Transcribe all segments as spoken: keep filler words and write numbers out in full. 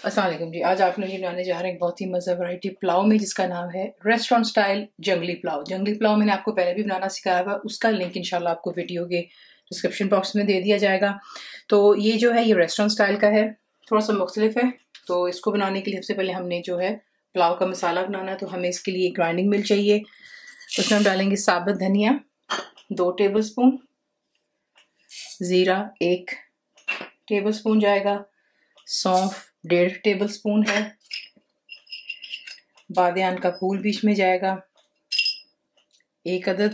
अस्सलाम वालेकुम जी। आज आप लोग बनाने जा रहे हैं एक बहुत ही मज़ा वैरायटी पुलाव में, जिसका नाम है रेस्टोरेंट स्टाइल जंगली पुलाव। जंगली पुलाव मैंने आपको पहले भी बनाना सिखाया हुआ, उसका लिंक इंशाल्लाह आपको वीडियो के डिस्क्रिप्शन बॉक्स में दे दिया जाएगा। तो ये जो है ये रेस्टोरेंट स्टाइल का है, थोड़ा सा मुख्तलिफ है। तो इसको बनाने के लिए सबसे पहले हमने जो है पुलाव का मसाला बनाना है, तो हमें इसके लिए ग्राइंडिंग मिल चाहिए। उसमें हम डालेंगे साबुत धनिया दो टेबल स्पून, ज़ीरा एक टेबल स्पून जाएगा, सौंफ डेढ़ टेबल स्पून है, बादियान का फूल बीच में जाएगा एक अदद,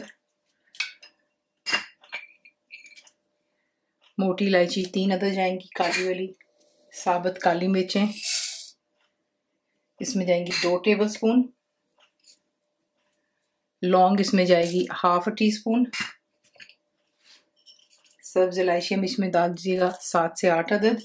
मोटी इलायची तीन अदद जाएंगी काली वाली, साबुत काली मिर्चें इसमें जाएंगी दो टेबल स्पून, लौंग इसमें जाएगी हाफ टी स्पून, सब्ज इलायची हम इसमें डाल दीजिएगा सात से आठ अदद,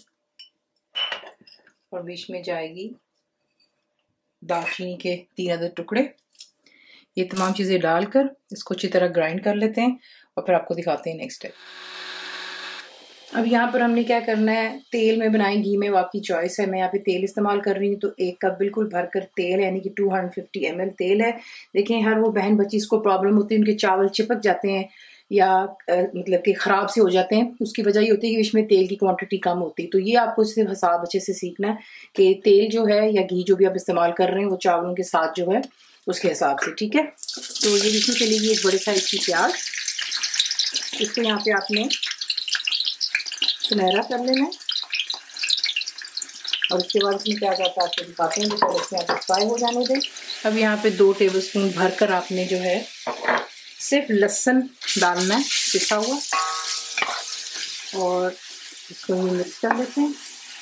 और बीच में जाएगी दालचीनी के तीन अदद टुकड़े। ये तमाम चीज़ें डालकर इसको अच्छी तरह ग्राइंड कर लेते हैं और फिर आपको दिखाते हैं नेक्स्ट स्टेप। अब यहाँ पर हमने क्या करना है, तेल में बनाएं घी में, वो आपकी चॉइस है। मैं यहाँ पे तेल इस्तेमाल कर रही हूँ, तो एक कप बिल्कुल भरकर तेल यानी कि दो सौ पचास एम एल तेल है। देखें, हर वो बहन बच्ची इसको प्रॉब्लम होती है, उनके चावल चिपक जाते हैं या आ, मतलब कि ख़राब से हो जाते हैं। उसकी वजह ये होती है कि इसमें तेल की क्वांटिटी कम होती है। तो ये आपको सिर्फ हिसाब अच्छे से सीखना है कि तेल जो है या घी जो भी आप इस्तेमाल कर रहे हैं वो चावलों के साथ जो है उसके हिसाब से, ठीक है। तो ये इसमें चलेगी एक बड़े साइज की प्याज, इसको यहाँ पे आपने सुनहरा कर लेना है। और उसके बाद इसमें क्या जाता है आपको दिखाते हैं, तो इसमें आप फ्राई हो जाने दें। अब यहाँ पे दो टेबल स्पून भरकर आपने जो है सिर्फ लहसुन डालना है पिसा हुआ, और इसको ये मिक्स कर लेते हैं।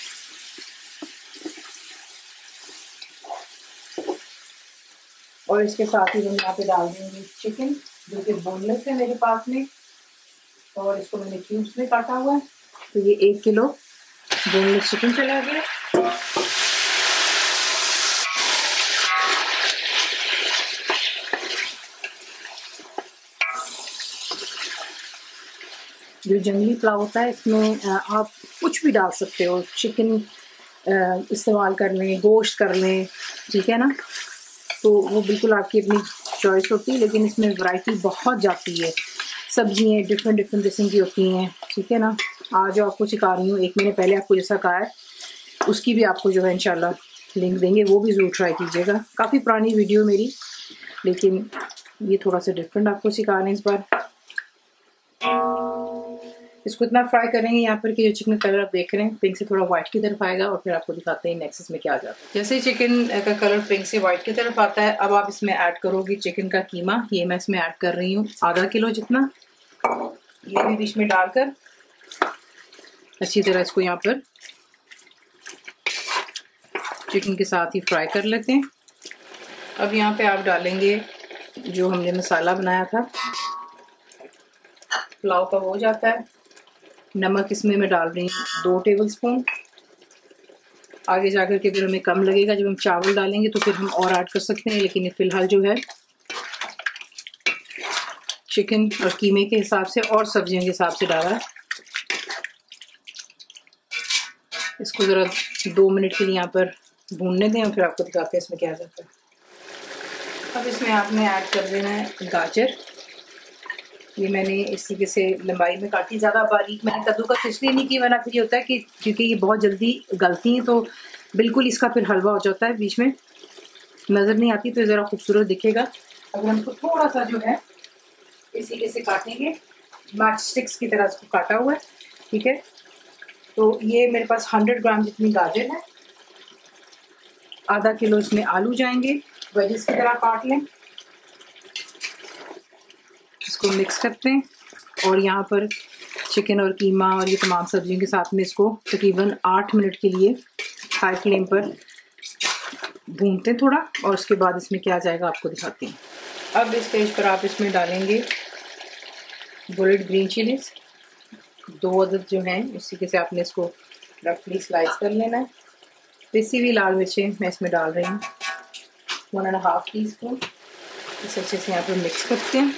और इसके साथ ही हम यहाँ पे डाल देंगे चिकन, जो कि बोनलेस है मेरे पास में, और इसको मैंने क्यूब्स में काटा हुआ है। तो ये एक किलो बोनलेस चिकन चला गया। जो जंगली पुलाव होता है इसमें आप कुछ भी डाल सकते हो, चिकन इस्तेमाल कर लें, गोश्त कर लें, ठीक है ना। तो वो बिल्कुल आपकी अपनी चॉइस होती है, लेकिन इसमें वैरायटी बहुत जाती है। सब्जियाँ डिफरेंट डिफरेंट किस्म की होती हैं, ठीक है ना। आज जो आपको सिखा रही हूँ, एक मैंने पहले आपको जैसा कहा है उसकी भी आपको जो है इंशाल्लाह लिंक देंगे, वो भी ज़रूर ट्राई कीजिएगा। काफ़ी पुरानी वीडियो मेरी, लेकिन ये थोड़ा सा डिफरेंट आपको सिखा रहे हैं इस बार। इसको इतना फ्राई करेंगे यहाँ पर कि जो चिकन कलर आप देख रहे हैं पिंक से थोड़ा व्हाइट की तरफ आएगा, और फिर आपको दिखाते हैं नेक्स्ट इसमें क्या आ जाता है। जैसे चिकन का कलर पिंक से व्हाइट की तरफ आता है, अब आप इसमें ऐड करोगे चिकन का कीमा। ये मैं इसमें ऐड कर रही हूँ आधा किलो जितना। ये भी बीच में डालकर अच्छी तरह इसको यहाँ पर चिकन के साथ ही फ्राई कर लेते हैं। अब यहाँ पे आप डालेंगे जो हमने मसाला बनाया था पुलाव का, वो हो जाता है। नमक इसमें मैं डाल रही हूँ दो टेबल स्पून। आगे जाकर के अगर हमें कम लगेगा जब हम चावल डालेंगे तो फिर हम और ऐड कर सकते हैं, लेकिन फिलहाल जो है चिकन और कीमे के हिसाब से और सब्जियों के हिसाब से डाला है। इसको ज़रा दो मिनट के लिए यहाँ पर भूनने दें और फिर आपको दिखाते हैं इसमें क्या जाता है। अब इसमें आपने ऐड कर देना है गाजर। ये मैंने इस तरीके से लंबाई में काटी, ज़्यादा बारीक मैंने कद्दूकस इसलिए नहीं की, वरना फिर ये होता है कि क्योंकि ये बहुत जल्दी गलती हैं तो बिल्कुल इसका फिर हलवा हो जाता है, बीच में नज़र नहीं आती, तो ज़रा खूबसूरत दिखेगा। अगर हम इसको थोड़ा सा जो है इस तरीके से काटेंगे, मैच स्टिक्स की तरह इसको काटा हुआ है, ठीक है। तो ये मेरे पास हंड्रेड ग्राम जितनी गाजर है, आधा किलो इसमें आलू जाएंगे, वेजिस की तरह काट लें। इसको मिक्स करते हैं और यहाँ पर चिकन और कीमा और ये तमाम सब्जियों के साथ में इसको तकरीबन आठ मिनट के लिए हाई फ्लेम पर भूनते हैं थोड़ा, और उसके बाद इसमें क्या जाएगा आपको दिखाते हैं। अब इस स्टेज पर आप इसमें डालेंगे बुलेट ग्रीन चिलीज दो अदद जो हैं, उसी के से आपने इसको रफली स्लाइस कर लेना है। पिसी हुई लाल मिर्चें मैं इसमें डाल रही हूँ one and half teaspoon. इसे अच्छे से यहाँ पर मिक्स करते हैं,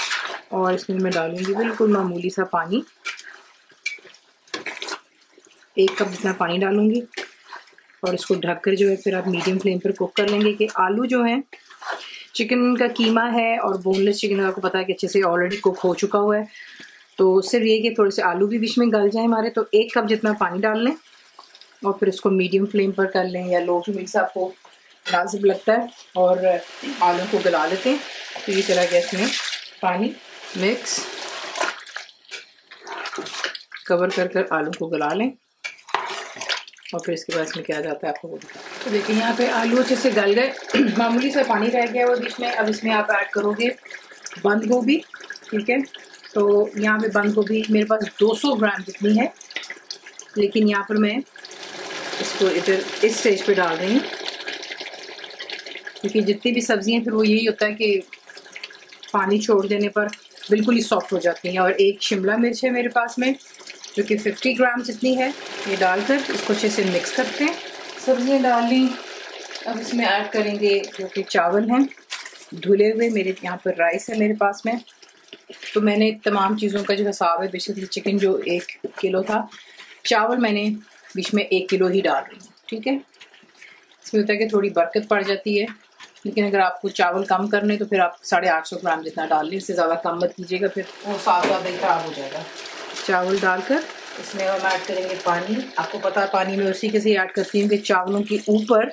और इसमें मैं डालूंगी बिल्कुल मामूली सा पानी। एक कप जितना पानी डालूँगी और इसको ढककर जो है फिर आप मीडियम फ्लेम पर कुक कर लेंगे कि आलू जो है, चिकन का कीमा है और बोनलेस चिकन आपको पता है कि अच्छे से ऑलरेडी कुक हो चुका हुआ है, तो सिर्फ ये कि थोड़े से आलू भी बीच में गल जाए हमारे। तो एक कप जितना पानी डाल लें और फिर इसको मीडियम फ्लेम पर कर लें या लो टू मिड से आपको नाजुक लगता है, और आलू को गला लेते हैं। तो ये चला गया इसमें पानी, मिक्स कवर कर कर आलू को गला लें और फिर इसके बाद इसमें क्या जाता है आपको वो दिखा। तो देखिए यहाँ पे आलू अच्छे से गल गए, मामूली सा पानी रह गया वो बीच में। अब इसमें आप ऐड करोगे बंद गोभी, ठीक है। तो यहाँ पे बंद गोभी मेरे पास दो सौ ग्राम जितनी है, लेकिन यहाँ पर मैं इसको इधर इस स्टेज पे डाल रही हूँ क्योंकि जितनी भी सब्जियाँ फिर वो यही होता है कि पानी छोड़ देने पर बिल्कुल ही सॉफ्ट हो जाती हैं। और एक शिमला मिर्च है मेरे पास में जो कि पचास ग्राम जितनी है, ये डालकर इसको अच्छे से मिक्स करते हैं। सब्जियाँ डाल ली, अब इसमें ऐड करेंगे जो कि चावल हैं धुले हुए, मेरे यहाँ पर राइस है मेरे पास में। तो मैंने तमाम चीज़ों का जो हिसाब है, बेसिकली चिकन जो एक किलो था, चावल मैंने बीच में एक किलो ही डाल रही हूँ, ठीक है। इसमें होता है कि थोड़ी बरकत पड़ जाती है, लेकिन अगर आपको चावल कम करने तो फिर आप साढ़े आठ सौ ग्राम जितना डाल लें, इससे ज़्यादा कम मत कीजिएगा, फिर वो साथ ज़्यादा ही खराब हो जाएगा। चावल डालकर इसमें हम ऐड करेंगे पानी। आपको पता है पानी में उसी के से ऐड करती हूँ कि चावलों के ऊपर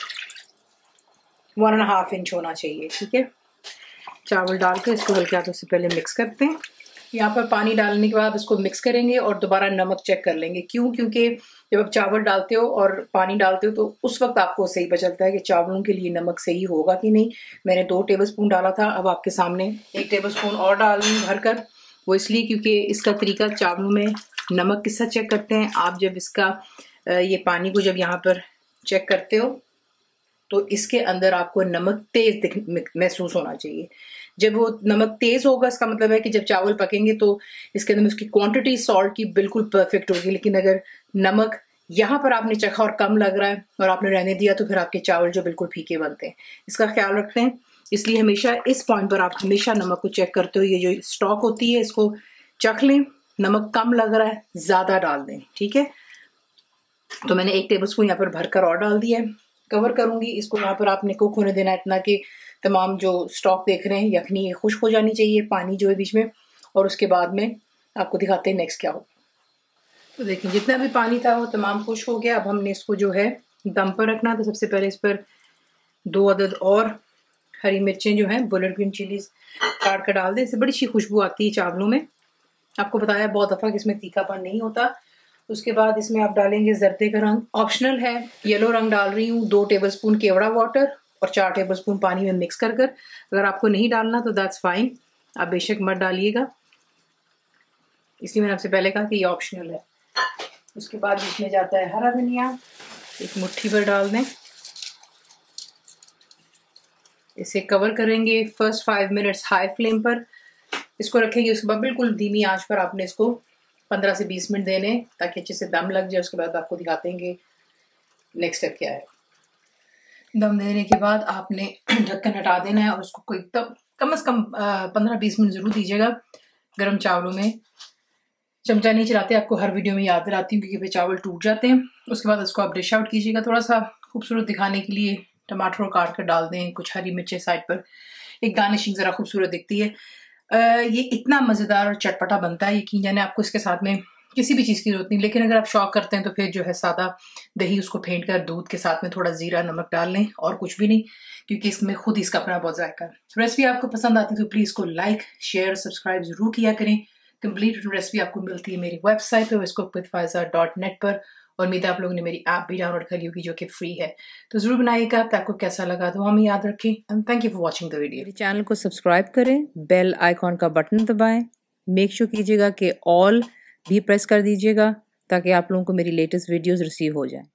वन एंड हाफ इंच होना चाहिए, ठीक है। चावल डालकर इसको हल्के हाथों से पहले मिक्स करते हैं। यहाँ पर पानी डालने के बाद इसको मिक्स करेंगे और दोबारा नमक चेक कर लेंगे। क्यों? क्योंकि जब आप चावल डालते हो और पानी डालते हो तो उस वक्त आपको सही पता चलता है कि चावलों के लिए नमक सही होगा कि नहीं। मैंने दो टेबलस्पून डाला था, अब आपके सामने एक टेबलस्पून और डाल रही हूँ भरकर। वो इसलिए क्योंकि इसका तरीका चावलों में नमक किसका चेक करते हैं, आप जब इसका ये पानी को जब यहाँ पर चेक करते हो तो इसके अंदर आपको नमक तेज महसूस होना चाहिए। जब वो नमक तेज होगा इसका मतलब है कि जब चावल पकेंगे तो इसके अंदर उसकी क्वांटिटी सॉल्ट की बिल्कुल परफेक्ट होगी। लेकिन अगर नमक यहाँ पर आपने चखा और कम लग रहा है और आपने रहने दिया तो फिर आपके चावल जो बिल्कुल फीके बनते हैं। इसका ख्याल रखते हैं, इसलिए हमेशा इस पॉइंट पर आप हमेशा नमक को चेक करते हो। ये जो स्टॉक होती है इसको चख लें, नमक कम लग रहा है ज़्यादा डाल दें, ठीक है। तो मैंने एक टेबल स्पून यहाँ पर भरकर और डाल दिया है। कवर करूंगी इसको, यहाँ पर आपने कुक होने देना इतना कि तमाम जो स्टॉक देख रहे हैं यखनी खुश्क हो जानी चाहिए, पानी जो है बीच में, और उसके बाद में आपको दिखाते हैं नेक्स्ट क्या हो। तो देखिए जितना भी पानी था वो तमाम खुश्क हो गया। अब हमने इसको जो है दम पर रखना। तो सबसे पहले इस पर दो अदद और हरी मिर्चें जो हैं बुलेट ग्रीन चिलीज काट कर डाल दें, इससे बड़ी अच्छी खुशबू आती है चावलों में। आपको बताया बहुत दफ़ा कि इसमें तीखापन नहीं होता। उसके बाद इसमें आप डालेंगे जर्दे का रंग, ऑप्शनल है, येलो रंग डाल रही हूँ। दो टेबलस्पून केवड़ा वाटर और चार टेबलस्पून पानी में मिक्स कर कर। अगर आपको नहीं डालना तो दैट्स फाइन, आप बेशक मत डालिएगा, इसलिए मैंने आपसे पहले कहा कि ये ऑप्शनल है। उसके बाद इसमें जाता है हरा धनिया, एक मुट्ठी भर डाल दें। इसे कवर करेंगे first five minutes high flame पर इसको रखेंगे। उसके बाद बिल्कुल धीमी आंच पर आपने इसको पंद्रह से बीस मिनट देने ताकि अच्छे से दम लग जाए। उसके बाद आपको दिखाते हैं कि नेक्स्ट स्टेप क्या है। दम देने के बाद आपने ढक्कन हटा देना है और उसको कोई तब कम से कम पंद्रह बीस मिनट जरूर दीजिएगा। गर्म चावलों में चमचा नहीं चलाते, आपको हर वीडियो में याद दिलाती हूँ क्योंकि फिर चावल टूट जाते हैं। उसके बाद उसको आप डिश आउट कीजिएगा। थोड़ा सा खूबसूरत दिखाने के लिए टमाटर काट कर डाल दें, कुछ हरी मिर्चें साइड पर, एक गार्निशिंग ज़रा खूबसूरत दिखती है। आ, ये इतना मज़ेदार और चटपटा बनता है, यकीन जाने आपको इसके साथ में किसी भी चीज़ की जरूरत नहीं। लेकिन अगर आप शौक करते हैं तो फिर जो है सादा दही उसको फेंट कर दूध के साथ में थोड़ा जीरा नमक डाल लें, और कुछ भी नहीं, क्योंकि इसमें खुद इसका अपना बहुत जायका है। रेसिपी आपको पसंद आती है तो प्लीज़ को लाइक शेयर सब्सक्राइब जरूर किया करें। कंप्लीट रेसिपी आपको मिलती है मेरी वेबसाइट पर whisk with Faiza dot net पर, और उम्मीद है आप लोगों ने मेरी ऐप भी डाउनलोड कर ली होगी जो कि फ्री है। तो जरूर बनाइएगा। आपको कैसा लगा तो हमें याद रखें। And thank you for watching the video. मेरे चैनल को सब्सक्राइब करें, बेल आइकॉन का बटन दबाएं, मेक श्योर कीजिएगा कि ऑल भी प्रेस कर दीजिएगा ताकि आप लोगों को मेरी लेटेस्ट वीडियोस रिसीव हो जाएं।